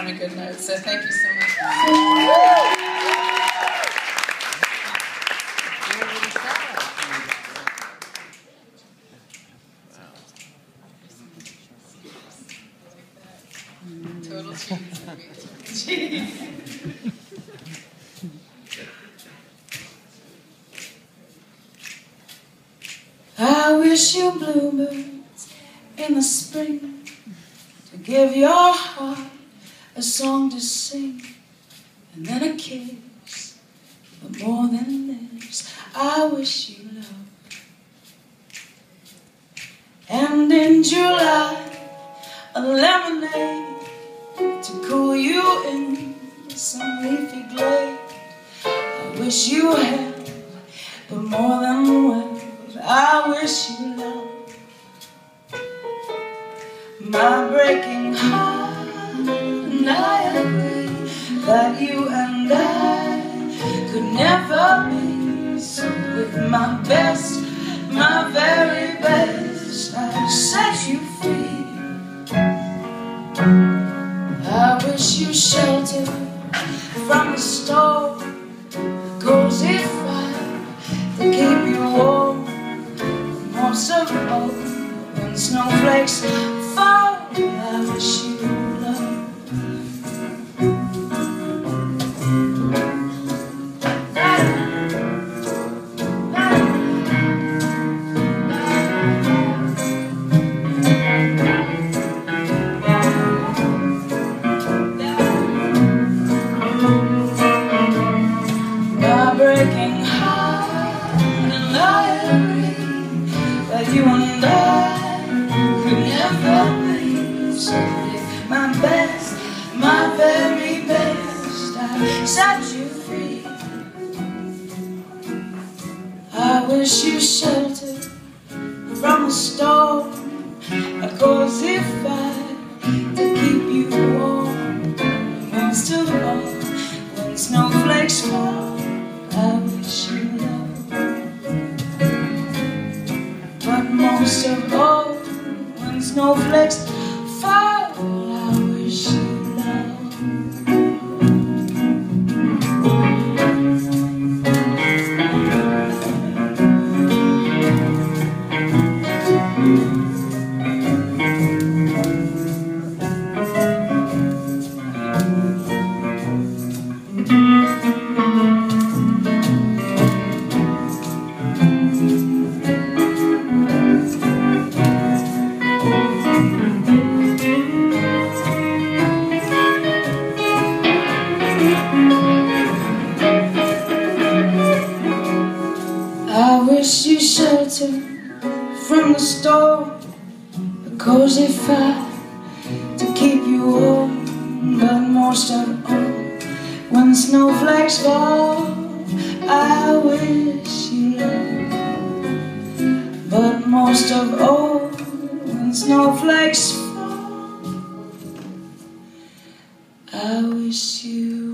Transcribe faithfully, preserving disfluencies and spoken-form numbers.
on a good note. So thank you so much. Total cheese. I wish you bluebirds in the spring to give your heart a song to sing, and then a kiss, but more than this, I wish you love. And in July, a lemonade to cool you in some leafy glade. I wish you health, but more than wealth, I wish you love. My breaking heart, and I agree that you and I could never be. So with my best, my very best, I'll set you free. I wish you shelter from the storm, cozy fire to keep you warm. Most of all, when snowflakes fall, I wish you love. My breaking heart, and I agree that you and I could never be. So with my best, my very best, I set you free. I wish you shelter from the storm, a cozy fire to keep you warm. Most of all, when snowflakes fall, I wish you love. But most of all, when snowflakes fall, I wish you love. I wish you shelter from the storm, a cozy fire to keep you warm. But most of all, when snowflakes fall, I wish you love. But most of all, when snowflakes fall, I wish you